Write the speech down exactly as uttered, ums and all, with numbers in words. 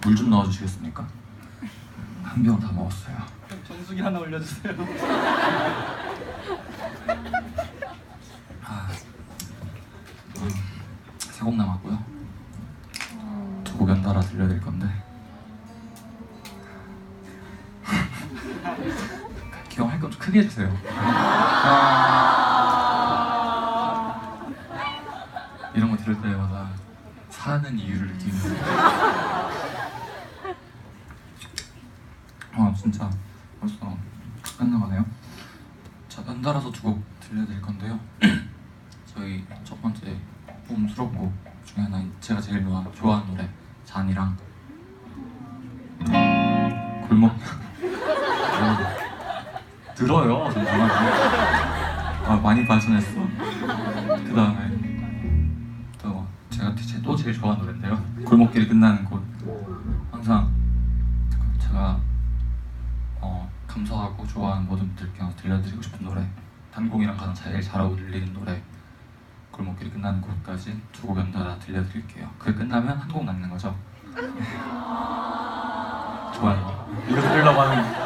물 좀 넣어주시겠습니까? 한 병 다 먹었어요. 정수기 하나 올려주세요. 아, 음, 세 곡 남았고요. 두 곡 연달아 들려드릴 건데 기왕 할 건 좀 크게 해주세요. 아, 이런 거 들을 때마다 사는 이유를 느끼는. 아 진짜 벌써 끝나가네요. 자, 연달아서 두 곡 들려드릴 건데요. 저희 첫 번째 봄 수록곡 중에 하나인 제가 제일 좋아, 좋아하는 노래 잔이랑 골목 어, 들어요 잠깐만. 아 많이 발전했어. 그 다음에 또 제가 제, 또 제일 좋아하는 노래인데요, 골목길이 끝나는 곳. 항상 제가 어, 감사하고 좋아하는 모든 분들께 들려드리고 싶은 노래, 단곡이랑 가장 제일 잘 어울리는 노래 골목길이 끝나는 곳까지 두 곡 연달아 들려드릴게요. 그게 끝나면 한 곡 남는 거죠. 좋아요. 이거 들으려고 하는